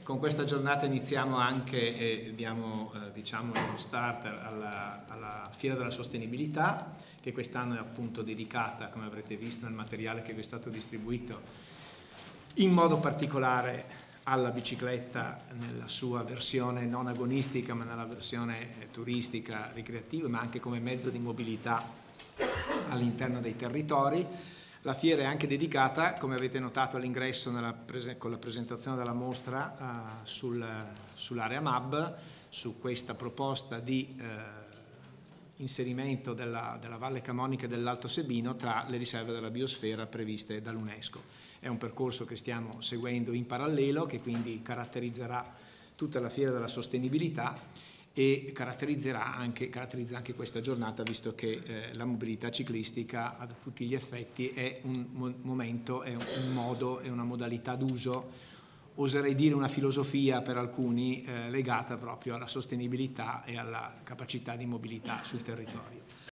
Con questa giornata iniziamo anche e diamo diciamo uno start alla Fiera della Sostenibilità, che quest'anno è appunto dedicata, come avrete visto nel materiale che vi è stato distribuito, in modo particolare alla bicicletta nella sua versione non agonistica, ma nella versione turistica, ricreativa, ma anche come mezzo di mobilità all'interno dei territori. La fiera è anche dedicata, come avete notato all'ingresso con la presentazione della mostra, sull'area MAB, su questa proposta di inserimento della Valle Camonica e dell'Alto Sebino tra le riserve della biosfera previste dall'UNESCO. È un percorso che stiamo seguendo in parallelo, che quindi caratterizzerà tutta la Fiera della Sostenibilità e caratterizza anche questa giornata, visto che la mobilità ciclistica a tutti gli effetti è un momento, è un modo, è una modalità d'uso, oserei dire una filosofia per alcuni legata proprio alla sostenibilità e alla capacità di mobilità sul territorio.